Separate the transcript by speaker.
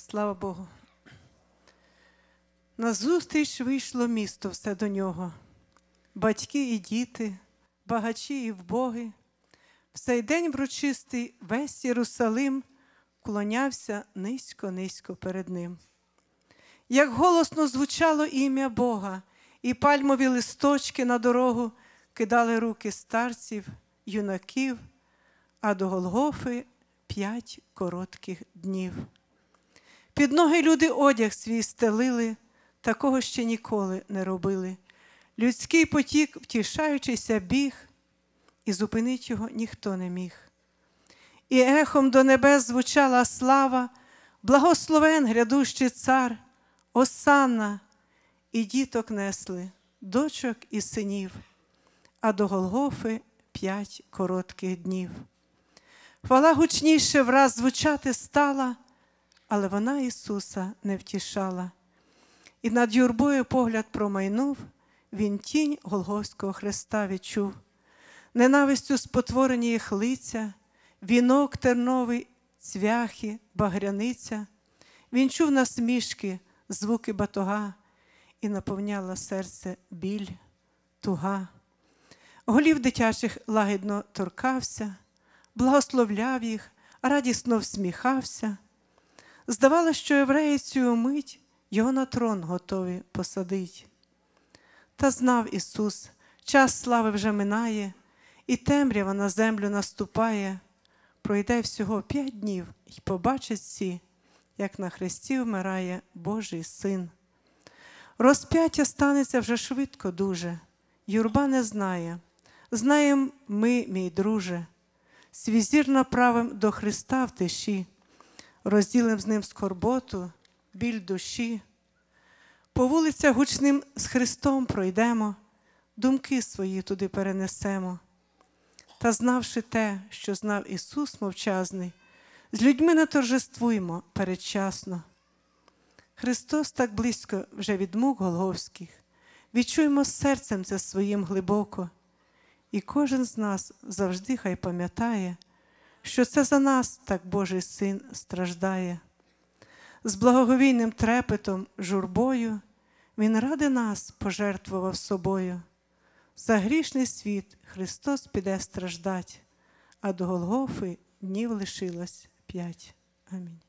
Speaker 1: Слава Богу. Назустріч вийшло місто все до нього. Батьки і діти, багачі і вбоги. В цей день врочистий весь Єрусалим вклонявся низько-низько перед ним. Як голосно звучало ім'я Бога, і пальмові листочки на дорогу кидали руки старців, юнаків, а до Голгофи 5 коротких днів. Під ноги люди одяг свій стелили, такого ще ніколи не робили. Людський потік, втішаючися, біг, і зупинить його ніхто не міг. І ехом до небес звучала слава, благословен грядущий цар, Осанна, і діток несли, дочок і синів, а до Голгофи 5 коротких днів. Хвала гучніше враз звучати стала, але вона Ісуса не втішала. І над юрбою погляд промайнув, він тінь Голгофського хреста відчув. Ненавистю спотворені їх лиця, вінок терновий, цвяхи, багряниця. Він чув насмішки, звуки батога, і наповняла серце біль, туга. Голів дитячих лагідно торкався, благословляв їх, радісно всміхався. Здавалося, що євреї цю мить його на трон готові посадить. Та знав Ісус, час слави вже минає, і темрява на землю наступає. Пройде всього 5 днів, і побачать всі, як на хресті вмирає Божий Син. Розп'яття станеться вже швидко дуже, юрба не знає. Знаєм ми, мій друже, свій зір направим до Христа в тиші, розділим з ним скорботу, біль душі. По вулицях гучним з Христом пройдемо, думки свої туди перенесемо. Та знавши те, що знав Ісус мовчазний, з людьми не торжествуймо передчасно. Христос так близько вже від мук голгофських, відчуймо серцем це своїм глибоко. І кожен з нас завжди хай пам'ятає, що це за нас так Божий Син страждає. З благоговійним трепетом, журбою Він ради нас пожертвував собою. За грішний світ Христос піде страждать, а до Голгофи днів лишилось 5. Амінь.